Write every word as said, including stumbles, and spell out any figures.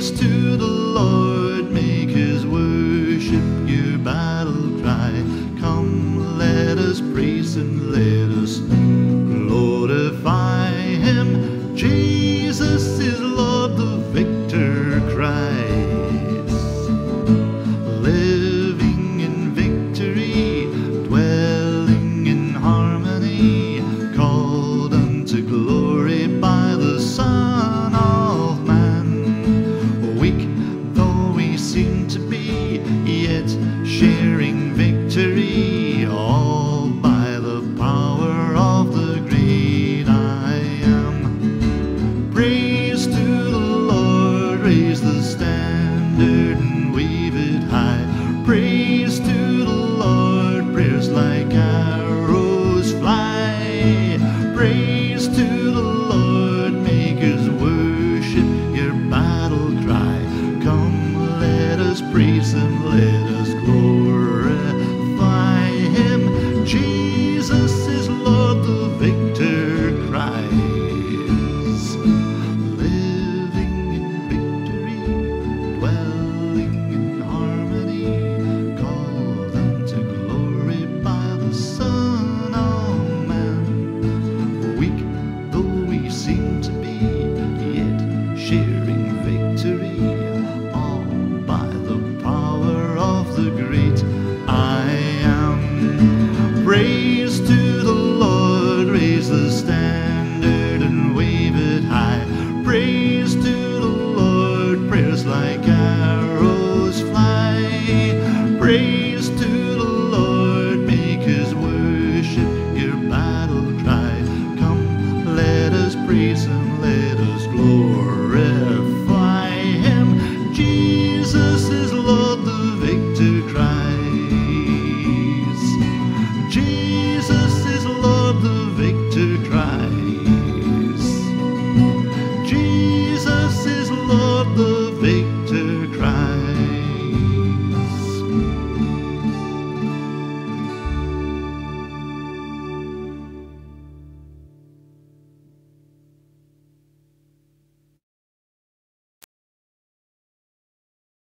Praise to the Lord, make his worship your battle cry. Come, let us praise and let us glorify him. Jesus is Lord, the victor Christ, living in victory, dwelling in harmony, called unto glory by the Son of Man. Weak though we seem to be, yet sharing victory, all by the power of the great I Am. Praise to the Lord, raise the standard.